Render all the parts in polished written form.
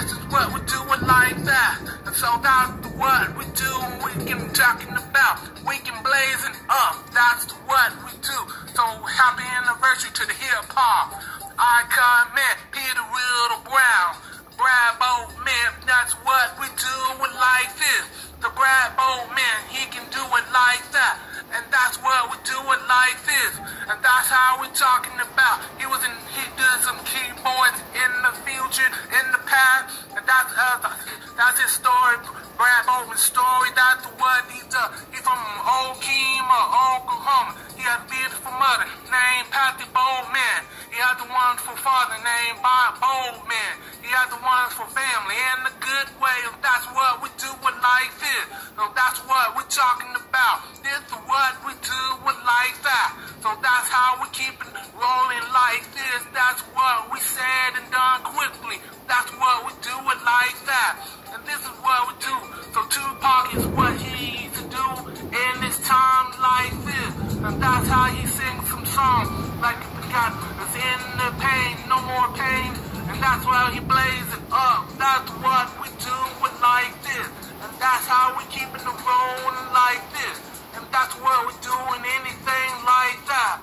this is what we're doing like that. And so that's what we do. We can talking about. We can blazing up. That's what we do. So happy anniversary to the hip hop icon man, Peter Riddle Brown. Bravo man, that's what we do it like this. The Bravo man, he can do it like that. And that's what we do it like this. And that's how we talking about. He did some keyboards in the future, in the past. And that's his story, Brad Bowman's story. That's what he does. He's from Okima, Oklahoma. He has a beautiful mother named Patty Bowman. He has a wonderful father named Bob Bowman. He has a wonderful family in a good way. And that's what we do it like this. So that's what we're talking about. This is what we do it like that. So that's how we keep it rolling like this. That's what we said and done quickly. That's what we do it like that. And this is what we do. So Tupac is what he used to do in this time like this. And that's how he sings some songs like God is in the pain, no more pain. And that's why he blazes it up. That's what we do it like this. And that's how we keeping it rolling like this. And that's what we're doing anything like that.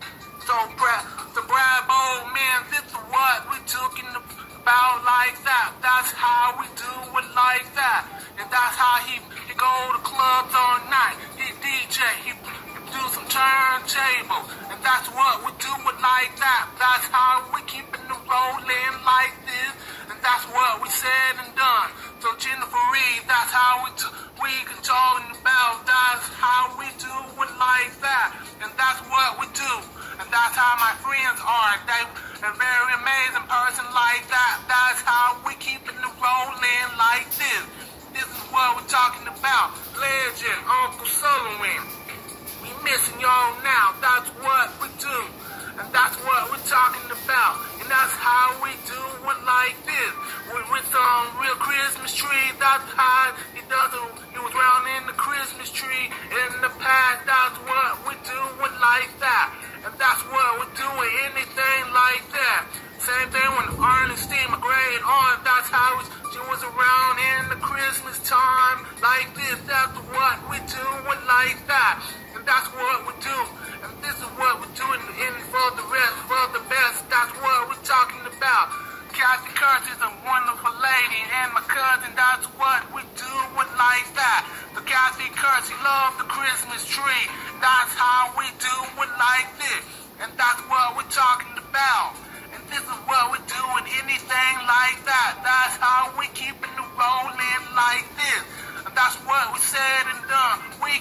So the Bravo man, this is what we're talking about like that. That's how we do it like that. And that's how he go to clubs all night. He DJ, he do some turntable. And that's what we do it like that. That's how we keeping it rolling like this. And that's what we said and done. So Jennifer Reed, that's how we can talking about. That's how we do it like that. And that's what we do. And that's how my friends are. They're a very amazing person like that. That's how we keeping it rolling like this. This is what we're talking about. Legend, Uncle Sullivan. We missing y'all now. That's what we do. And that's what we're talking about. And that's how we do it like this. With some real Christmas tree. That's how he does it. He was around in the Christmas tree in the past. That's what we do it like that. And that's what we're doing. Anything like that. Same thing when Ernestine McGray on. That's how she was around in the Christmas time like this. That's what we do it like that. And that's what we do. And this is what we're doing in for the rest, for the best. That's what we're talking about. Kathy Kurtz is a wonderful lady, and my cousin, that's what we do it like that. So Kathy Kurtz, she loves the Christmas tree. That's how we do it like this. And that's what we're talking about. And this is what we're doing, anything like that. That's how we keeping it rolling like this. And that's what we said and done. We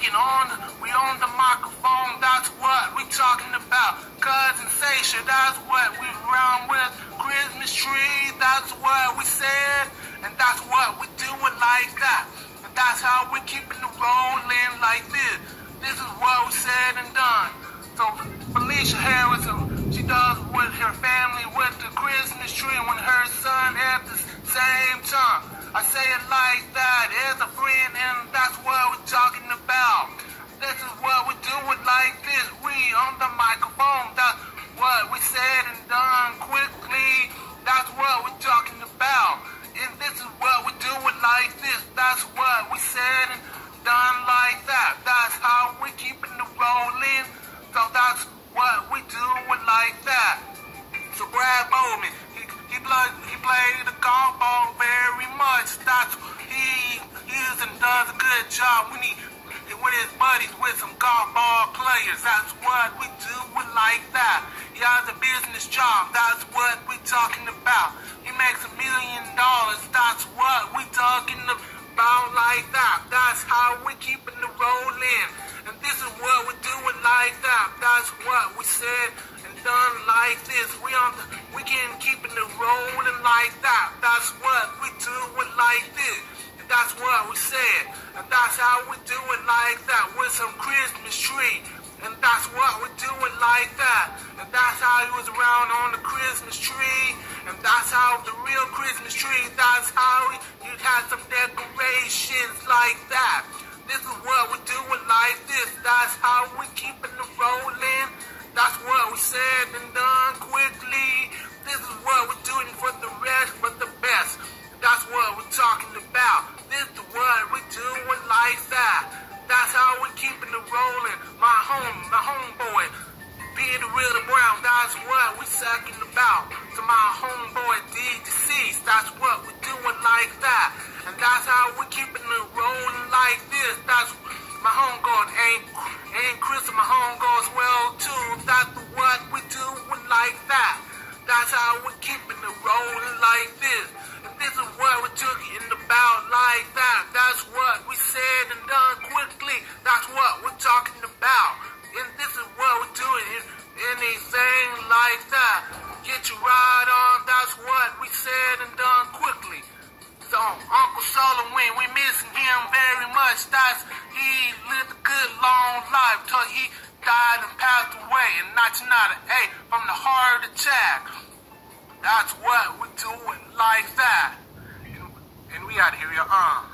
on the microphone. That's what we talking about. Cousin Sasha, that's what we around with. Christmas tree, that's what we said. And that's what we doing like that. And that's how we keeping it rolling like this. This is what we said and done. So Felicia Harris, she does with her family with the Christmas tree when her son at the same time. I say it like that as a friend, and that's what we're talking about. This is what we do it like this. We on the microphone. That's what we said and done quickly. That's what we're talking about. And this is what we do it like this. That's what we said and done like that. That's how we keeping it rolling. So that's what we do it like that. So Brad Bowman, he played the golf ball very much. That's he and does a good job when he with his buddies with some golf ball players. That's what we do it like that. He has a business job. That's what we talking about. He makes $1 million. That's what we talking about like that. That's how we keeping the rolling. And this is what we doing like that. That's what we said and done like this. We can keeping it rolling like that. That's what we do it like this. And that's what we said. And that's how we do it like that with some Christmas tree. And that's what we do it like that. And that's how he was around on the Christmas tree. And that's how the real Christmas tree, that's how you had some decorations like that. This is what we do it like this. That's how we keeping it rolling. That's what we said and done quickly. This is what we're doing for the rest, for the best. That's homeboy deceased. That's what we're doing like that. And that's how we're keeping it rolling like this. That's my homegirl and Chris and my homegirls well too. That's what we're doing like that. That's how we're keeping it rolling like this. And this is what we're talking about like that. That's what we said and done quickly. That's what we're talking about. And this is what we're doing. Anything like that. Get you right on. That's what we said and done quickly. So Uncle Solomon, we missing him very much. He lived a good long life till he died and passed away in 1998 from the heart attack. That's what we do it like that. And we out here,